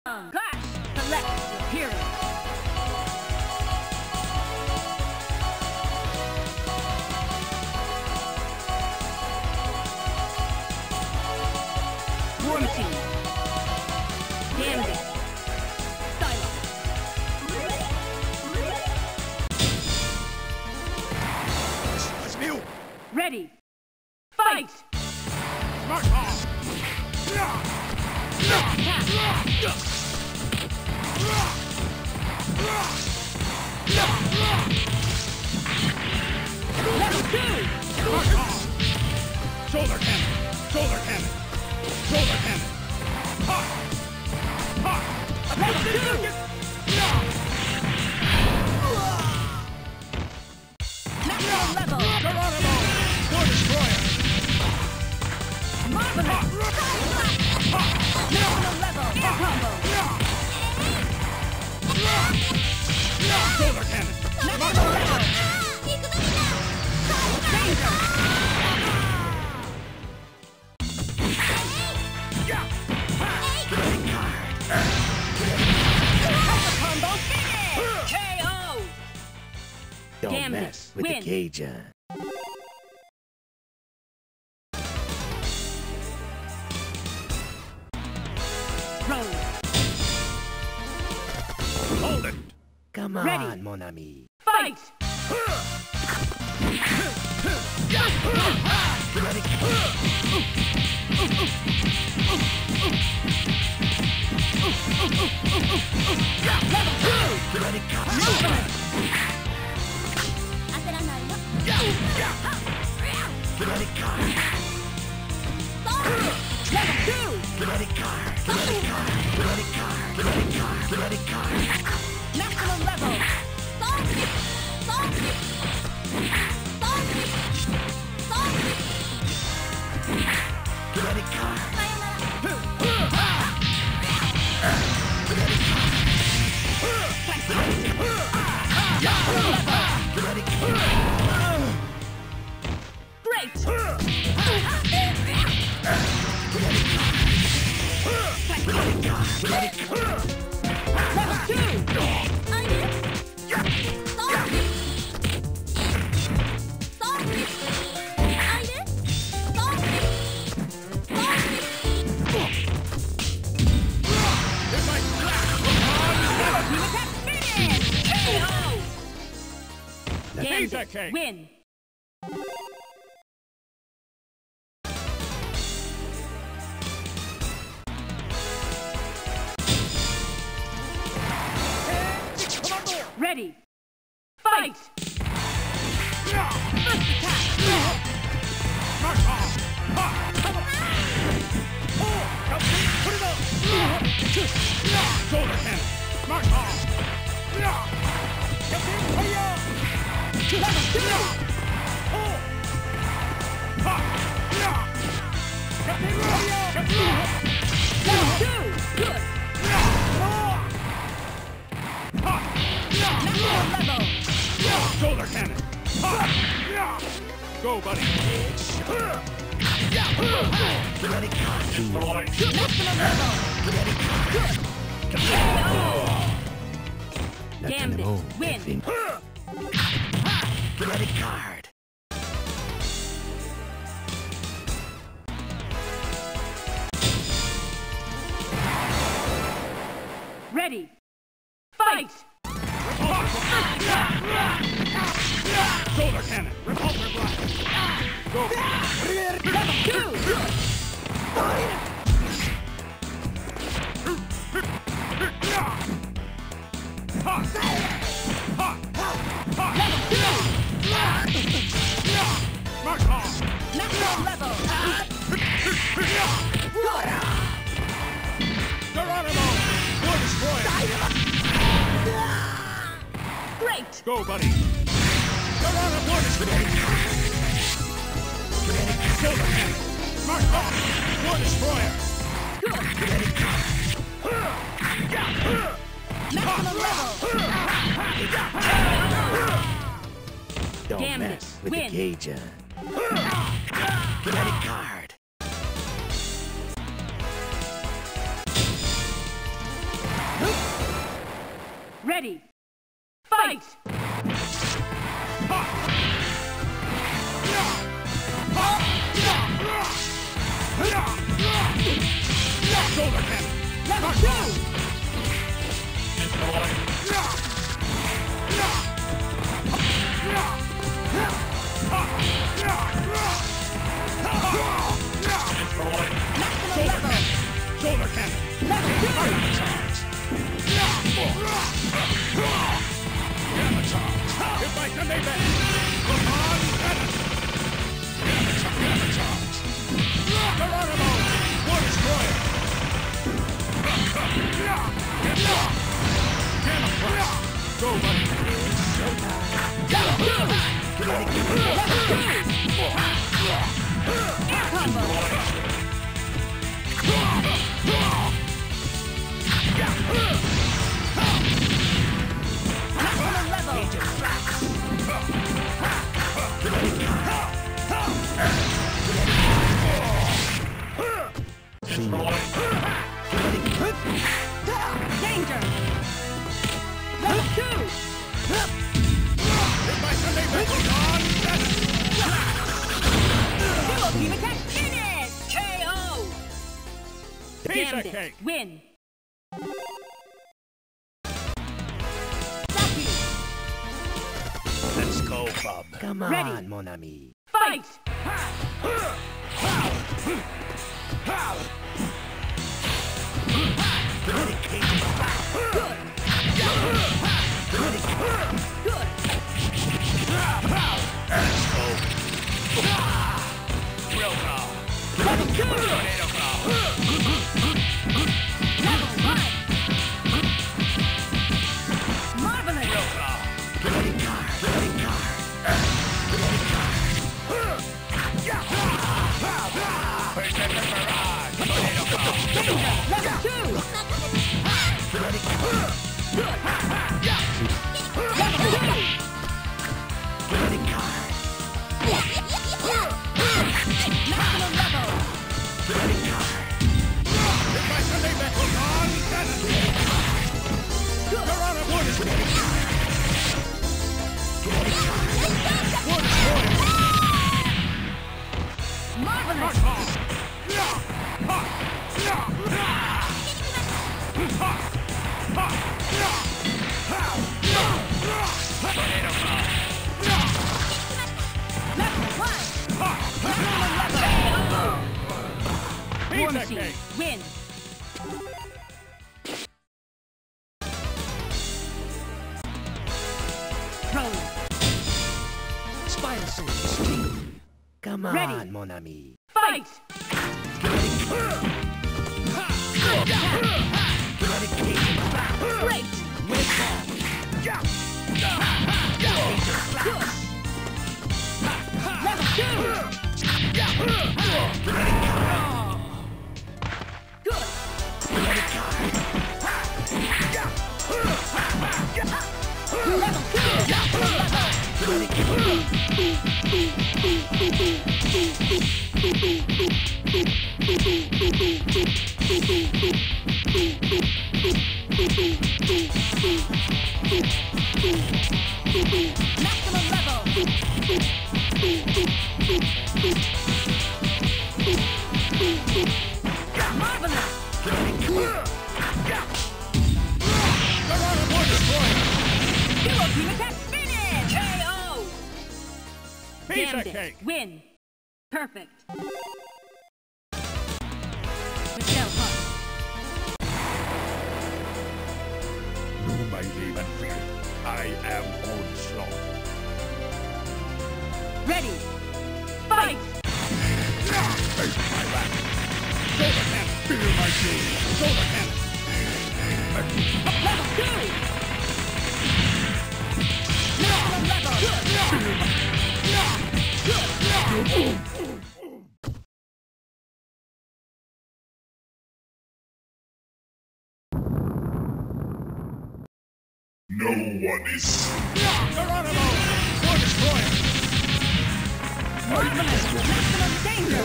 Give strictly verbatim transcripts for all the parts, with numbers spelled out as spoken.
Clash! Select your hero. One team. Gambit. Silence. Ready. Fight! Mark off! Level two! Mark off! Shoulder cannon! Shoulder cannon! Shoulder cannon! Ha! Ha! Level two! Maximum level! Geronimo! War Destroyer! Marvelous! Maximum level! Air combo! Shoulder cannon! Maximum level! Danger! Hyper combo finish! K O! Don't Gambit, mess with win. the Cajun. Roll! Hold it! Come on, Ready. mon ami. Fight! Level two! Marvelous! Level two! Maximum level! Great! Level two! Team attack finish! K O! Piece Gambit, of cake. win! Ready! Fight! First attack! Mark off! Ha! Oh! Put it up! Shoulder cannon! Mark off! Level two! Oh! Ha! Level two! Good! Maximum level! Shoulder cannon! Ha! Go, buddy! Maximum level! Good! K O! Let them Gambit, know. win. Think. Ready card. Ready! Fight! Shoulder cannon! Repulsor blast! Go! Level two! Ha! Ha! Ha! Level two! Mark off! Maximum level! Geronimo! War Destroyer! Great! Go, buddy! Geronimo! War Destroyer! Shoulder cannon! Mark off! War Destroyer! Maximum level! Don't Gambit, mess with win. the Cajun. Ready card. Ready. Fight! Shoulder cannon. Level two! Maximum level! Shoulder cannon. Level two! Gamma charge. If I can make that. Come on, cannon. Gamma charge. Gamma charge. Geronimo. War destroyer. Gamma crush. Go, buddy. Level two! Level two! Air combo! Maximum level! Danger! Level two! If I can make that. Come on, cannon. Duo Team Attack finish! K O! Piece of Gambit, cake. win! Lucky, Let's go, Bob. Come on, Ready. mon ami. fight! Good! Good! Let's go. Real power. Level two! Tornado power. Level one! Marvelous! Real power. Ready car, ready car. Protect the barrage. Tornado power. Danger! Level two! Ready car, Good! Level two! ready car. Maximum level! Ready car. If I can make that. Come on, cannon. Good! Geronimo. War destroyer. War destroyer. Marvelous! Tornado power. Level one! Maximum level! War Piece of Machine, cake. win! Throw! Spider Soldier. Come on, Ready. mon ami. Fight! Great! Good! Level two! Good! Level two! Level! Maximum level! Marvelous! War destroyer. Duo Team Attack finish! K O! Piece of Gambit, cake. win! Perfect! Michelle Hunt, You may leave and fear. I am onslaught. ready! Fight! Face my back. Solar cannon. Feel my pain. Solar cannon. Level two! Maximum level! Good! No one is. Geronimo! War destroyer! Marvelous! Maximum danger!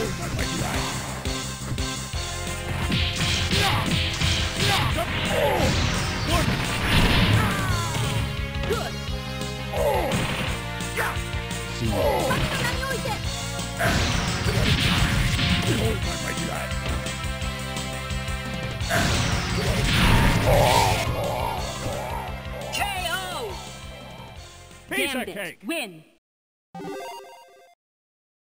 One! Hold my mighty hand. K O! Piece of Gambit, cake. win.